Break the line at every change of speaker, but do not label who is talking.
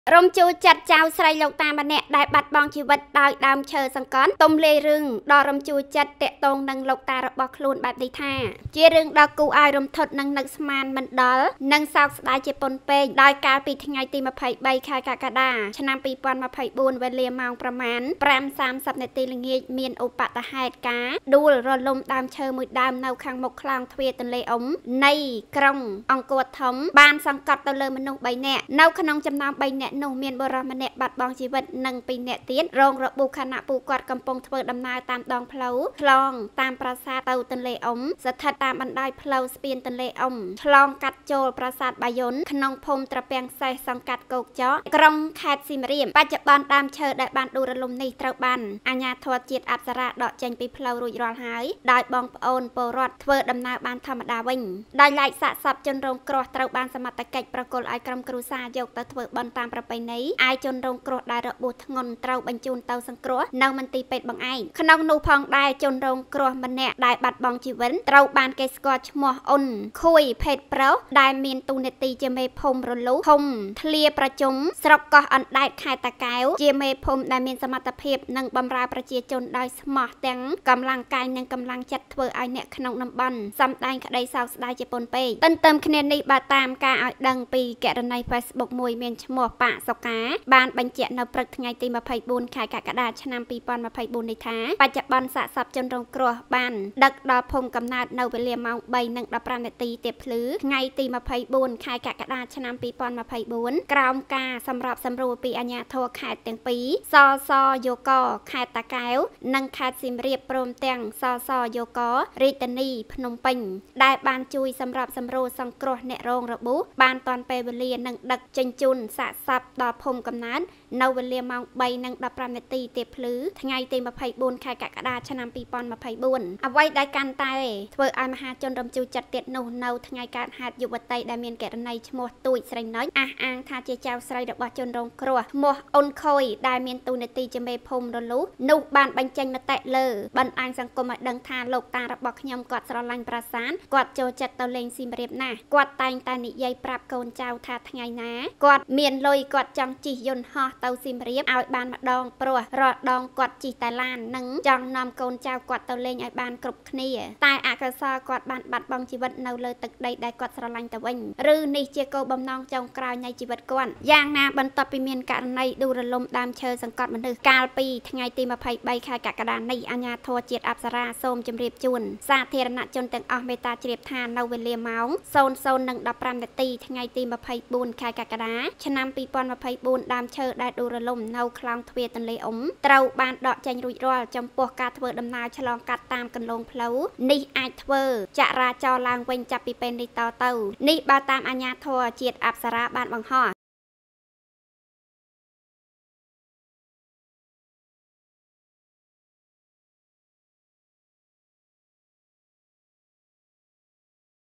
រំជួចាត់ចៅស្រីលោកតាម្នាក់ដែលបាត់បង់ជីវិតដោយដើមឈើសង្កត់ទុំលេរឿងដល់រំជួចិត្តតាក់ទងនឹងលោកតារបស់ខ្លួនបែបនេះថាជារឿងដ៏គួរឲ្យរំភើបនិងនឹកស្មានមិនដល់និងសោកស្ដាយជាពន់ពេកដោយកាលពីថ្ងៃទី23ខែកក្កដាឆ្នាំ2024វេលាម៉ោងប្រមាណ 5:30 នាទីល្ងាចមានឧបទ្ទហេតុការដួលរលំដើមឈើមួយដើមនៅខាងមុខខ្លោងទ្វារទន្លេអ៊ុំនៃក្រុងអង្គរធំបានសង្កត់ទៅលើមនុស្ស3នាក់នៅក្នុងចំណោម3នាក់នោះមានបុរសម្នាក់បាត់បង់ជីវិតនិង2នាក់ទៀតរងរបួសខណៈពួកគាត់កំពុងធ្វើដំណើរតាមដងផ្លូវឆ្លងតាមប្រាសាទទៅទន្លេអ៊ុំស្ថិតតាមបណ្ដោយផ្លូវស្ពានទន្លេអ៊ុំឆ្លងកាត់ចូលប្រាសាទបាយ័នក្នុងភូមិត្រពាំងសេះសង្កាត់គោកចកក្រុងខេត្តសៀមរាបបច្ចុប្បន្នដើមឈើដែលបានដួលរលំនេះត្រូវបានអាជ្ញាធរជាតិអប្សរាដកចេញពីផ្លូវរួចរាល់ហើយដោយបងប្អូនពលរដ្ឋធ្វើដំណើរបានធម្មតាវិញដោយឡែកសាកសពជនរងគ្រោះត្រូវបានសមត្ថកិច្ចប្រគល់ឲ្យក្រុមគ្រួសារយកទៅធ្វើបន់តាមប្រពៃណីឯជនរងគ្រោះដែលរបួសធ្ងន់ត្រូវបញ្ជូនទៅសង្គ្រោះនៅមន្ទីរពេទ្យបង្អែកក្នុងនោះផងដែរជនរងគ្រោះម្នាក់ដែលបាត់បង់ជីវិតត្រូវបានគេស្គាល់ឈ្មោះអ៊ុនខួយភេទប្រុសដែលមានតួនាទីជាមេភូមិរលុះភូមិធ្លាប្រជុំស្រុកកោះអណ្ដែតខេត្តតាកែវជាមេភូមិដែលមានសមត្ថភាពនិងបម្រើប្រជាជនដោយស្មោះទាំងកម្លាំងកាយនិងកម្លាំងចិត្តធ្វើឲ្យអ្នកក្នុងតំបន់សម្ដែងក្តីសោកស្ដាយជាពន់ពេកទន្ទឹមគ្នានេះបើតាមការឲ្យដឹងពីករណី Facebook មួយមានឈ្មោះប៉ាសុកាបានបញ្ជាក់នៅព្រឹកថ្ងៃទី24ខែកក្កដាឆ្នាំ2024នេះថាបច្ចុប្បន្នសាកសពជនរងគ្រោះបានដឹកដល់ភូមិកំណើតនៅវេលាម៉ោង 3:15 នាទីទៀបភ្លឺថ្ងៃទី24ខែកក្កដាឆ្នាំ2024ក្រោមការសម្របសម្រួលពីអាជ្ញាធរខេត្តទាំងពីរសសយកខេត្តតាកែវនិងខេត្តសៀមរាបព្រមទាំងសសយករាជធានីភ្នំពេញដែលបានជួយសម្របសម្រួលសង្គ្រោះអ្នករងរបួសបានទាន់ពេលវេលានិងដឹកជញ្ជូនសាកសពដល់ភូមិកំណើតនៅវេលាម៉ោង 3:15 នាទីទៀបភ្លឺថ្ងៃទី24ខែកក្កដាឆ្នាំ2024អ្វីដែលកាន់តែធ្វើឲ្យមហាជនរំជួចិត្តទៀតនោះនៅថ្ងៃកើតហេតុយុវតីដែលមានករណីឈ្មោះទូចស្រីណុចអះអាងថាជាចៅស្រីរបស់ជនរងគ្រោះឈ្មោះអ៊ុនខុយដែលមានតួនាទីជាមេភូមិរលុះនោះបានបញ្ចេញមតិលើបណ្ដាញសង្គមឲ្យដឹងថាលោកតារបស់ខ្ញុំគាត់ស្រឡាញ់ប្រាសាទគាត់ចូលចិត្តទៅលេងសៀមរាបណាស់គាត់តែងតែនិយាយប្រាប់កូនចៅថាថ្ងៃណាគាត់មានលុយគាត់ចង់ជិះយន្តហោះទៅសៀមរាបឲ្យបានម្ដងព្រោះរាល់ដងគាត់ជិះតែឡាននិងចង់នាំកូនចៅគាត់ទៅលេងឲ្យបានគ្រប់គ្នាតែអកុសលគាត់បានបាត់បង់ជីវិតនៅលើទឹកដីដែលគាត់ស្រឡាញ់ទៅវិញឬនេះជាគោលបំណងចុងក្រោយនៃជីវិតគាត់យ៉ាងណាបន្ទាប់ពីមានករណីដួលរលំដើមឈើសង្កត់មនុស្សកាលពីថ្ងៃទី23ខែកក្កដានេះអាជ្ញាធរជាតិអប្សរាសូមជម្រាបជូនសាធារណជនទាំងអស់មេត្តាជ្រាបថានៅវេលាម៉ោង 00:15 នាទីថ្ងៃទី24ខែកក្កដាឆ្នាំ2024ដើមឈើដែលដួលរលំនៅខ្លោងទ្វារទន្លេអ៊ុំត្រូវបានដកចេញរួចរាល់ចំពោះការធ្វើដំណើរឆ្លងកាត់តាមគន្លងផ្លូវនេះអាចធ្វើចរាចរណ៍ឡើងវិញចាប់ពីពេលនេះតទៅនេះបើតាមអាជ្ញាធរជាតិអប្សរាបានបង្ហោះ